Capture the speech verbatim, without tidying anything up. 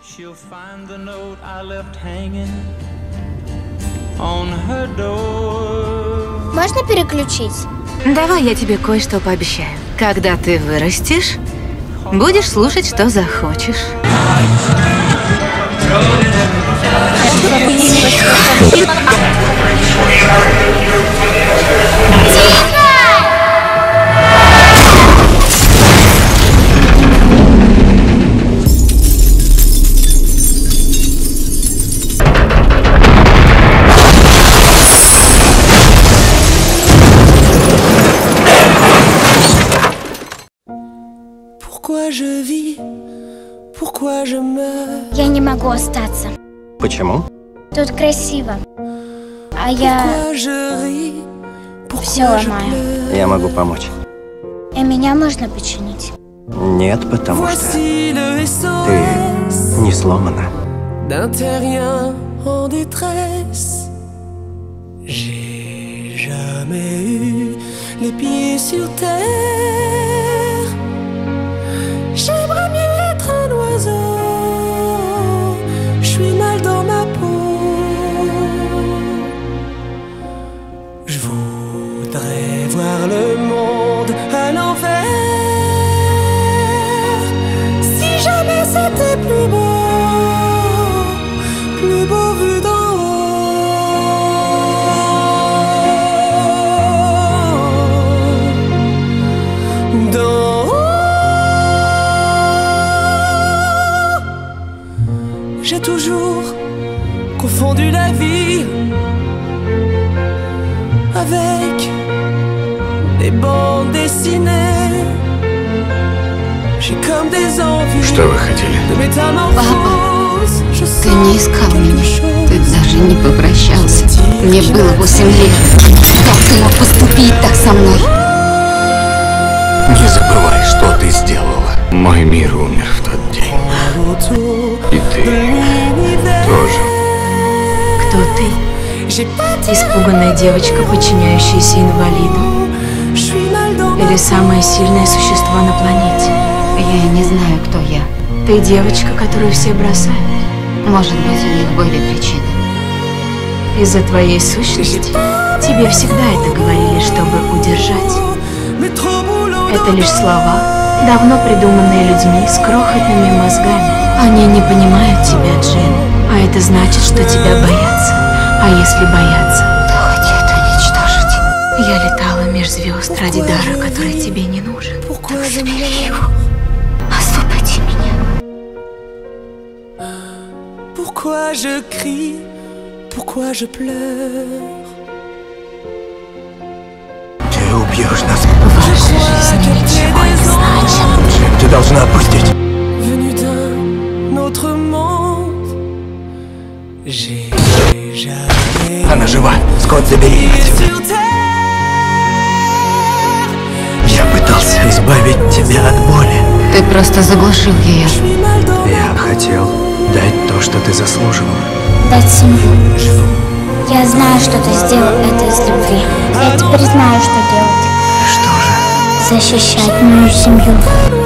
Можно переключить? Давай я тебе кое-что пообещаю. Когда ты вырастешь, будешь слушать, что захочешь. Я не могу остаться. Почему? Тут красиво, а я все ломаю. Я могу помочь. И меня можно починить? Нет, потому что ты не сломана. J'aimerais mieux être un oiseau. Je suis mal dans ma peau. Je voudrais voir le monde à l'envers. Si jamais c'était plus beau, plus beau vu d'en haut. D'en haut. J'ai toujours confondu la vie avec des bandes dessinées. J'ai comme des envies. Что вы хотели? De métamorphose. Je Ты не искал меня, ты даже не попрощался. Мне было восемь лет. Как ты мог поступить так со мной? Не забывай, что ты сделала. Мой мир умер в тот день. И ты тоже. Кто ты? Испуганная девочка, подчиняющаяся инвалиду? Или самое сильное существо на планете? Я не знаю, кто я. Ты девочка, которую все бросают? Может быть, у них были причины. Из-за твоей сущности тебе всегда это говорили, чтобы удержать. Это лишь слова, давно придуманные людьми с крохотными мозгами. Они не понимают тебя, Джин. А это значит, что тебя боятся. А если боятся, то хотят уничтожить. Я летала меж звезд ради дара, который тебе не нужен. Так забери его. Освободи меня. Pourquoi je crie? Pourquoi je pleure? Ты убьешь нас. Ваша жизнь ничего не значит. Джим, ты должна отпустить. Venu d'un autre monde. J'ai jamais. Она жива. Скотт, забери ее отсюда. Я пытался избавить тебя от боли. Ты просто заглушил ее. Я хотел дать то, что ты заслуживала. Дать семью. Я знаю, что ты сделал это из любви. Я теперь знаю, что делать. Что же? Защищать мою семью.